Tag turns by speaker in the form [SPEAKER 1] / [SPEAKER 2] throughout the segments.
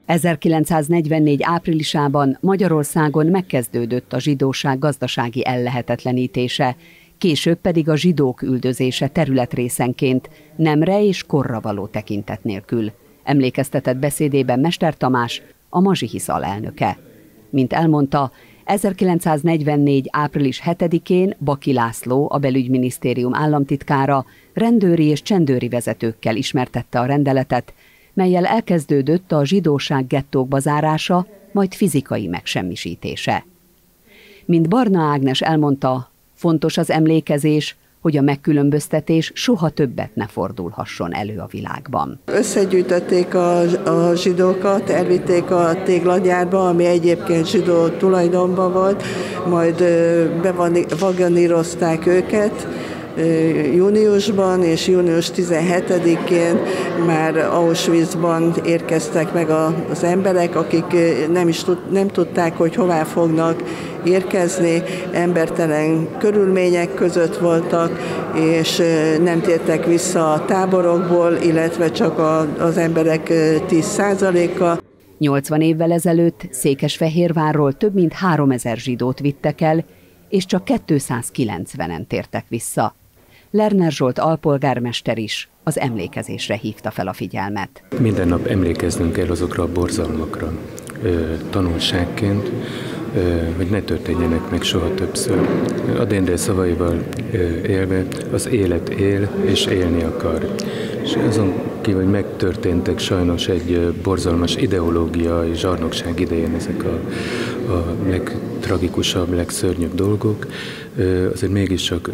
[SPEAKER 1] 1944 áprilisában Magyarországon megkezdődött a zsidóság gazdasági ellehetetlenítése, később pedig a zsidók üldözése területrészenként, nemre és korra való tekintet nélkül. Emlékeztetett beszédében Mester Tamás, a Mazsihisz alelnöke. Mint elmondta, 1944. április 7-én Baki László, a belügyminisztérium államtitkára, rendőri és csendőri vezetőkkel ismertette a rendeletet, mellyel elkezdődött a zsidóság gettókba zárása, majd fizikai megsemmisítése. Mint Barna Ágnes elmondta, fontos az emlékezés, hogy a megkülönböztetés soha többet ne fordulhasson elő a világban.
[SPEAKER 2] Összegyűjtötték a zsidókat, elvitték a téglagyárba, ami egyébként zsidó tulajdonban volt, majd bevagonírozták őket júniusban, és június 17-én már Auschwitzban érkeztek meg az emberek, akik nem tudták, hogy hová fognak érkezni, embertelen körülmények között voltak, és nem tértek vissza a táborokból, illetve csak az emberek 10%-a.
[SPEAKER 1] 80 évvel ezelőtt Székesfehérvárról több mint 3000 zsidót vittek el, és csak 290-en tértek vissza. Lerner Zsolt alpolgármester is az emlékezésre hívta fel a figyelmet.
[SPEAKER 3] Minden nap emlékeznünk kell azokra a borzalmakra, tanulságként, hogy ne történjenek meg soha többször. Adéndel szavaival élve, az élet él és élni akar. És azon kívül, hogy megtörténtek sajnos egy borzalmas ideológiai zsarnokság idején ezek a legtragikusabb, legszörnyűbb dolgok, azért mégiscsak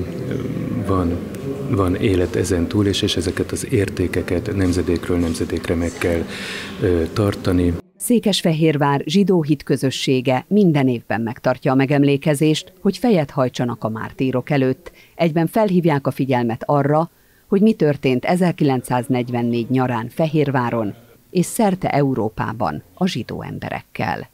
[SPEAKER 3] van élet ezen túl, és ezeket az értékeket nemzedékről nemzedékre meg kell tartani.
[SPEAKER 1] Székesfehérvár zsidó hitközössége minden évben megtartja a megemlékezést, hogy fejet hajtsanak a mártírok előtt. Egyben felhívják a figyelmet arra, hogy mi történt 1944 nyarán Fehérváron és szerte Európában a zsidó emberekkel.